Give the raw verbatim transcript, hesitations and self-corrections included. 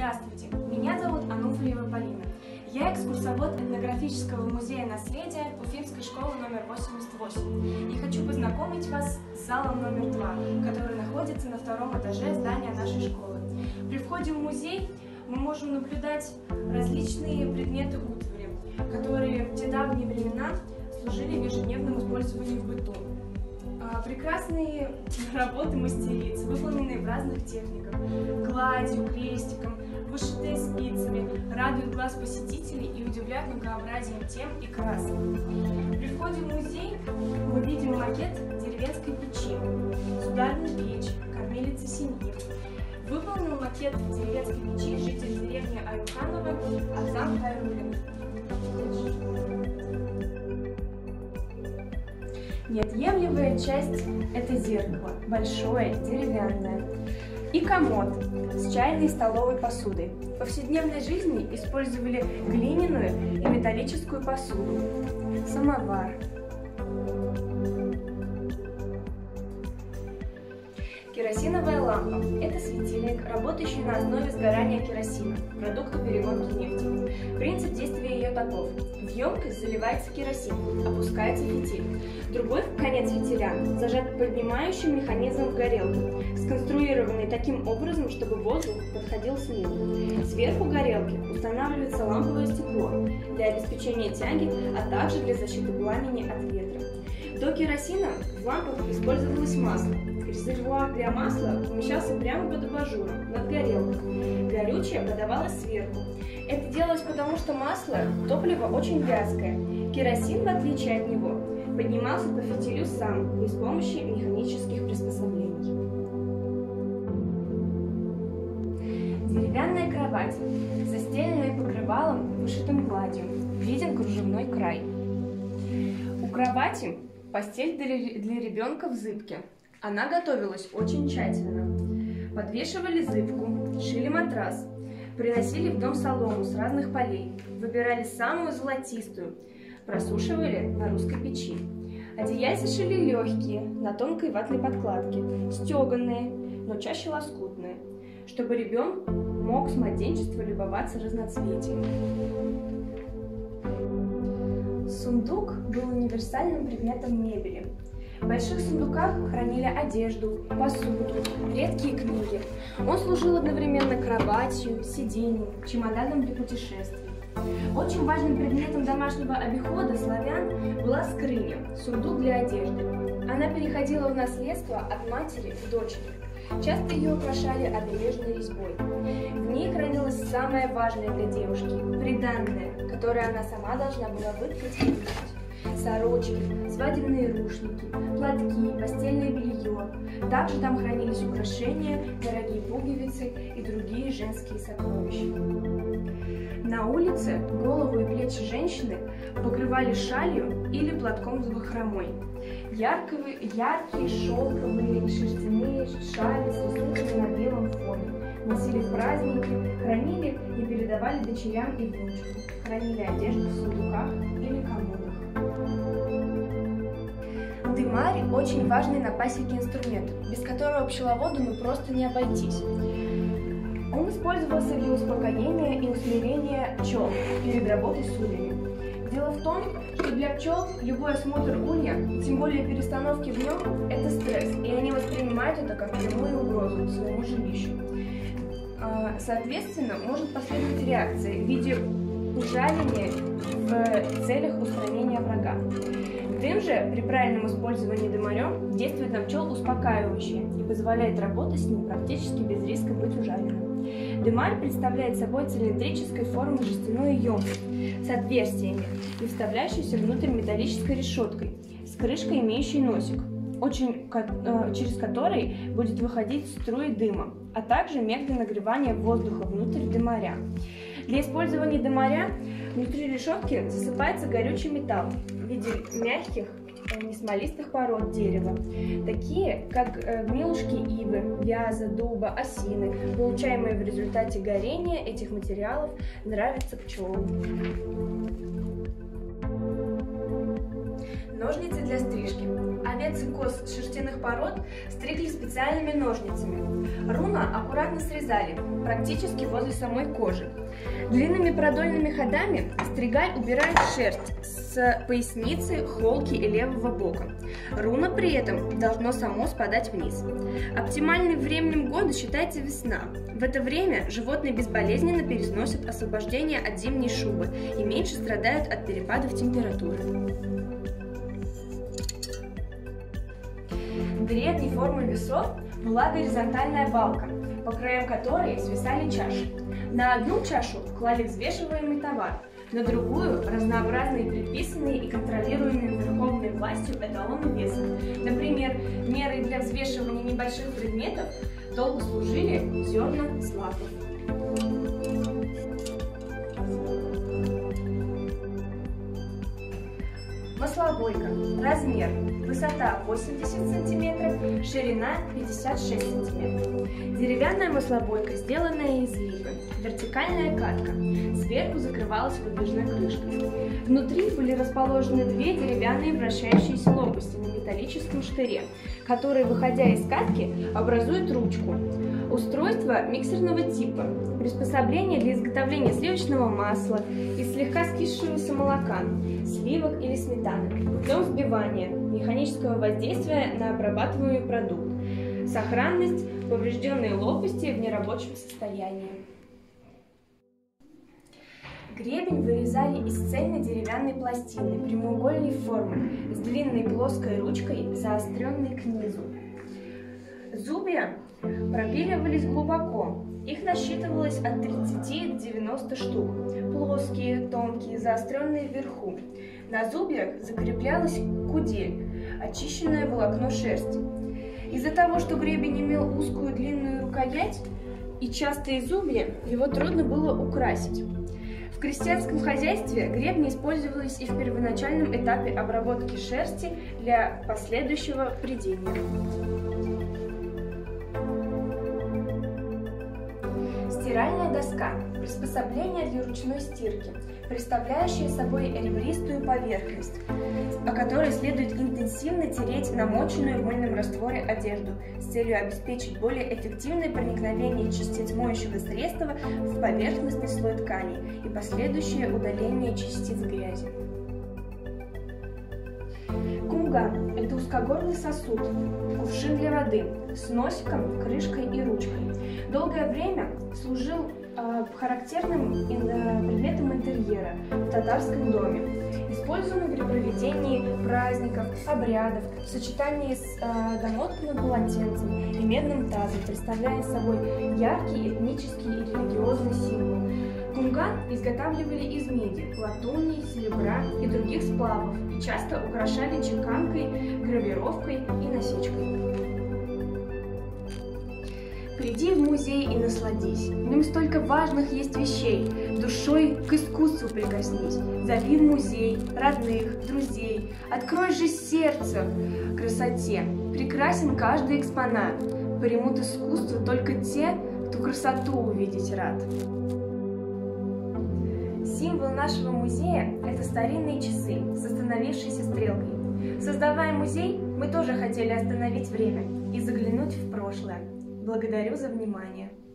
Здравствуйте, меня зовут Ануфриева Полина. Я экскурсовод этнографического музея наследия Уфимской школы номер восемьдесят восемь и хочу познакомить вас с залом номер два, который находится на втором этаже здания нашей школы. При входе в музей мы можем наблюдать различные предметы утвари, которые в те давние времена служили в ежедневном использовании в быту. Прекрасные работы мастериц, выполненные в разных техниках, гладью, крестиком, вышитые спицами, радуют глаз посетителей и удивляют многообразием тем и красок. При входе в музей мы видим макет деревенской печи, сударную печь, кормилица семьи. Выполнил макет деревенской печи житель деревни Аюханова Ахзам Хайруллин. Неотъемлемая часть – это зеркало, большое, деревянное, и комод с чайной и столовой посудой. В повседневной жизни использовали глиняную и металлическую посуду, самовар. Керосиновая лампа – это светильник, работающий на основе сгорания керосина, продукта перегонки нефти. Принцип действия ее таков. В емкость заливается керосин, опускается фитиль. Другой конец фитиля зажат поднимающим механизмом в горелку, сконструированный таким образом, чтобы воздух подходил снизу. Сверху горелки устанавливается ламповое стекло для обеспечения тяги, а также для защиты пламени от ветра. До керосина в лампах использовалось масло. Резервуар для масла помещался прямо под абажуром, над горелкой. Горючее подавалось сверху. Это делалось потому, что масло – топливо очень вязкое. Керосин, в отличие от него, поднимался по фитилю сам, без помощи механических приспособлений. Деревянная кровать, застеленная покрывалом, вышитым гладью, виден кружевной край. У кровати постель для ребенка в зыбке. Она готовилась очень тщательно. Подвешивали зыбку, шили матрас, приносили в дом солому с разных полей, выбирали самую золотистую, просушивали на русской печи. Одеяльца шили легкие, на тонкой ватной подкладке, стеганые, но чаще лоскутные, чтобы ребенок мог с младенчества любоваться разноцветием. Сундук был универсальным предметом мебели. В больших сундуках хранили одежду, посуду, редкие книги. Он служил одновременно кроватью, сиденьем, чемоданом для путешествий. Очень важным предметом домашнего обихода славян была скрыня, сундук для одежды. Она переходила в наследство от матери к дочери. Часто ее украшали обережной резьбой. В ней хранилось самое важное для девушки – приданное, которое она сама должна была выткать и вышить. Сорочки, свадебные рушники, платки, постельное белье. Также там хранились украшения, дорогие пуговицы и другие женские сокровища. На улице голову и плечи женщины покрывали шалью или платком с бахромой. Яркие, яркие шелковые и шерстяные шали с рисунками на белом фоне носили в праздники, хранили и передавали дочерям и внучкам. Хранили одежду в сундуках или комодах. Дымарь – очень важный на пасеке инструмент, без которого пчеловоду ну просто не обойтись. Он использовался для успокоения и усмирения пчел перед работой с ульями. Дело в том, что для пчел любой осмотр улья, тем более перестановки в нем, это стресс, и они воспринимают это как прямую угрозу своему жилищу. Соответственно, может последовать реакция в виде ужаления в целях устранения врага. Дым же при правильном использовании дымарем действует на пчел успокаивающе и позволяет работать с ним практически без риска быть ужаленным. Дымарь представляет собой цилиндрической формы жестяную емкость с отверстиями и вставляющейся внутрь металлической решеткой с крышкой, имеющей носик, очень, через который будет выходить струи дыма, а также мех для нагревания воздуха внутрь дымаря. Для использования дымаря внутри решетки засыпается горючий металл в виде мягких, несмолистых пород дерева, такие как гнилушки ивы, вяза, дуба, осины, получаемые в результате горения этих материалов, нравятся пчелам. Ножницы для стрижки. Овец и коз шерстяных пород стригли специальными ножницами. Руна аккуратно срезали, практически возле самой кожи. Длинными продольными ходами стригаль убирает шерсть с поясницы, холки и левого бока. Руна при этом должно само спадать вниз. Оптимальным временем года считается весна. В это время животные безболезненно переносят освобождение от зимней шубы и меньше страдают от перепадов температуры. Древней формой весов была горизонтальная балка, по краям которой свисали чаши. На одну чашу клали взвешиваемый товар, на другую – разнообразные предписанные и контролируемые верховной властью эталоны веса. Например, мерой для взвешивания небольших предметов долго служили зерна злаков. Маслобойка. Размер. Высота восемьдесят сантиметров, ширина пятьдесят шесть сантиметров. Деревянная маслобойка, сделанная из липы. Вертикальная катка. Сверху закрывалась выдвижной крышкой. Внутри были расположены две деревянные вращающиеся лопасти на металлическом штыре, которые, выходя из катки, образуют ручку. Устройство миксерного типа. Приспособление для изготовления сливочного масла из слегка скисшегося молока, сливок или сметаны, путем взбивания, механического воздействия на обрабатываемый продукт. Сохранность, поврежденные лопасти в нерабочем состоянии. Гребень вырезали из цельной деревянной пластины прямоугольной формы с длинной плоской ручкой, заостренной к низу. Зубья пропиливались глубоко, их насчитывалось от тридцати до девяноста штук, плоские, тонкие, заостренные вверху. На зубьях закреплялась кудель, очищенное волокно шерсти. Из-за того, что гребень имел узкую длинную рукоять и частые зубья, его трудно было украсить. В крестьянском хозяйстве гребни использовались и в первоначальном этапе обработки шерсти для последующего прядения. Стиральная доска – приспособление для ручной стирки, представляющее собой ребристую поверхность, по которой следует интенсивно тереть намоченную в мыльном растворе одежду с целью обеспечить более эффективное проникновение частиц моющего средства в поверхностный слой ткани и последующее удаление частиц грязи. Кумган – это узкогорлый сосуд, кувшин для воды, с носиком, крышкой и ручкой. Долгое время служил э, характерным э, предметом интерьера в татарском доме, используемый при проведении праздников, обрядов, в сочетании с э, домотканным полотенцем и медным тазом, представляя собой яркий этнический и религиозный символ. Кумган изготавливали из меди, латуни, серебра и других сплавов и часто украшали чеканкой, гравировкой и насечкой. Приди в музей и насладись, в нем столько важных есть вещей, душой к искусству прикоснись. Зови в музей родных, друзей, открой же сердце красоте. Прекрасен каждый экспонат, примут искусство только те, кто красоту увидеть рад. Символ нашего музея – это старинные часы с остановившейся стрелкой. Создавая музей, мы тоже хотели остановить время и заглянуть в прошлое. Благодарю за внимание.